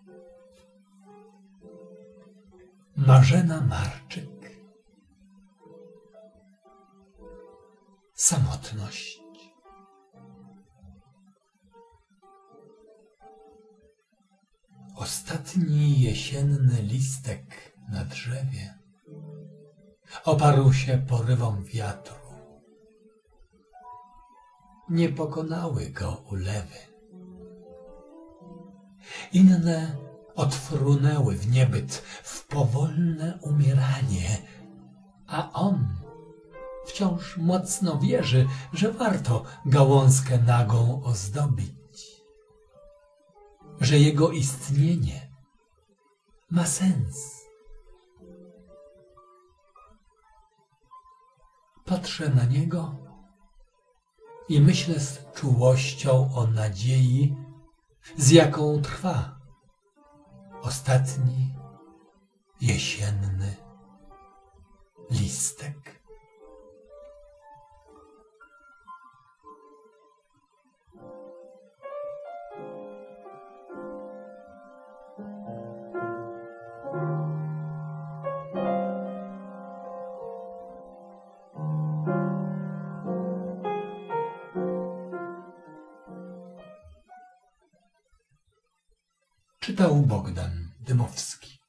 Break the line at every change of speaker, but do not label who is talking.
Marzena Marczyk. Samotność. Ostatni jesienny listek na drzewie oparł się porywom wiatru. Nie pokonały go ulewy. Inne odfrunęły w niebyt, w powolne umieranie, a on wciąż mocno wierzy, że warto gałązkę nagą ozdobić, że jego istnienie ma sens. Patrzę na niego i myślę z czułością o nadziei, z jaką trwa ostatni jesienny listek. Czytał Bogdan Dymowski.